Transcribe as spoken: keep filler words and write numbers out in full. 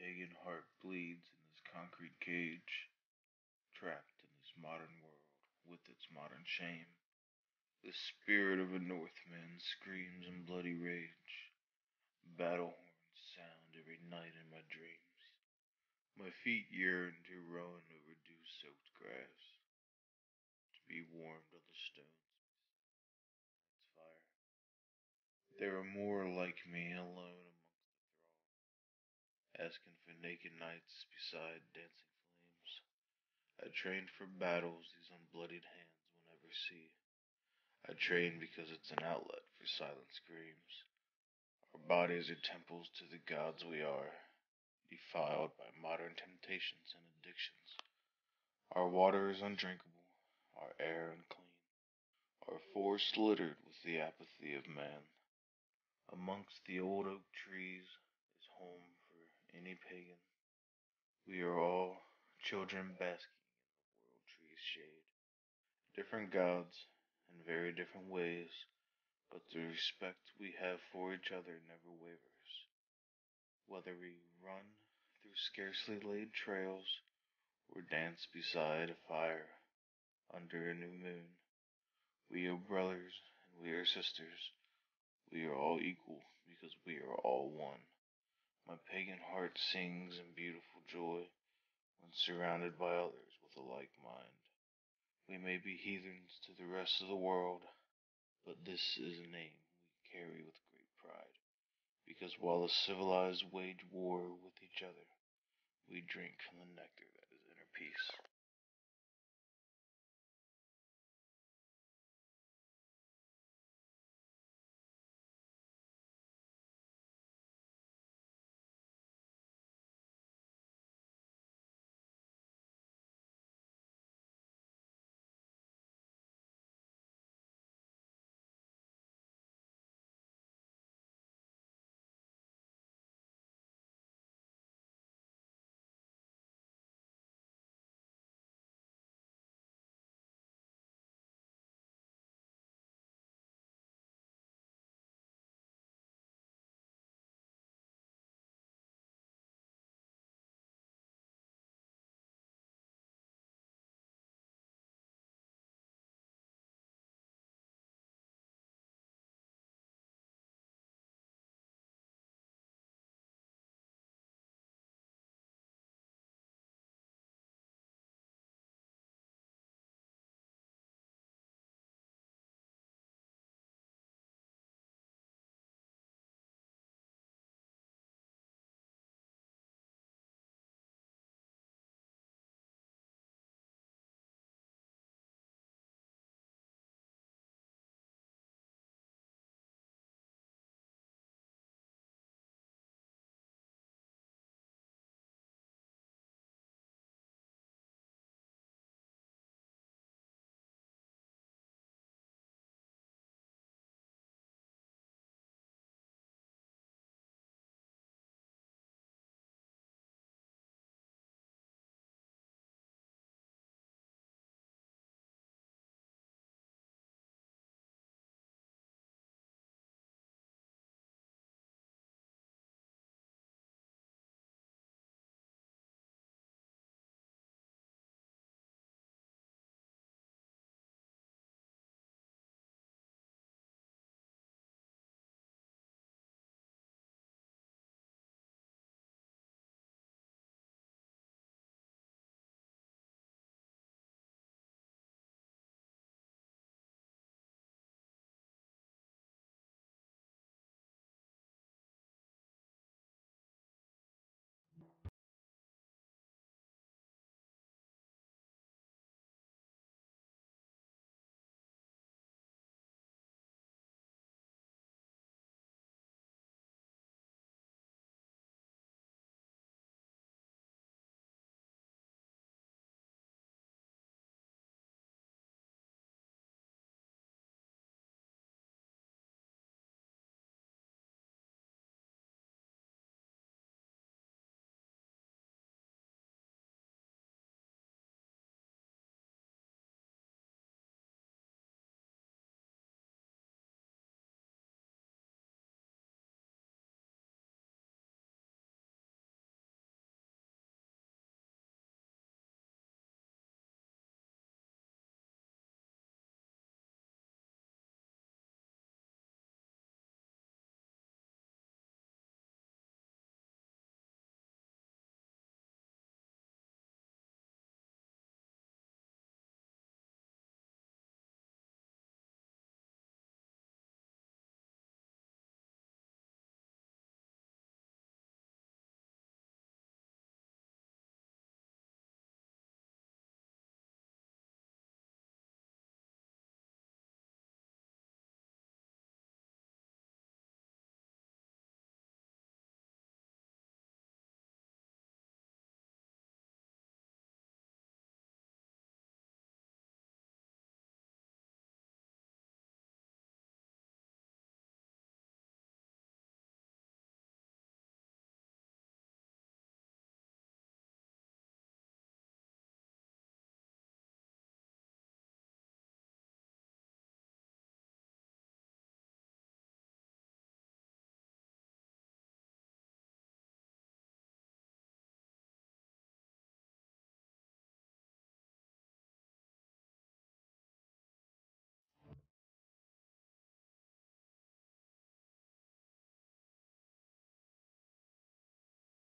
pagan heart bleeds in this concrete cage, trapped in this modern world with its modern shame. The spirit of a Northman screams in bloody rage. Battle horns sound every night in my dreams. My feet yearn to run over dew-soaked grass, to be warmed on the stones. It's fire. There are more like me alone amongst the throng, asking for naked nights beside dancing flames. I trained for battles these unbloodied hands will never see. I train because it's an outlet for silent screams. Our bodies are temples to the gods we are, defiled by modern temptations and addictions. Our water is undrinkable, our air unclean, our forest littered with the apathy of man. Amongst the old oak trees is home for any pagan. We are all children basking in the world tree's shade. Different gods in very different ways, but the respect we have for each other never wavers. Whether we run through scarcely laid trails or dance beside a fire under a new moon, we are brothers and we are sisters. We are all equal because we are all one. My pagan heart sings in beautiful joy when surrounded by others with a like mind. We may be heathens to the rest of the world, but this is a name we carry with great pride, because while the civilized wage war with each other, we drink from the nectar that is inner peace.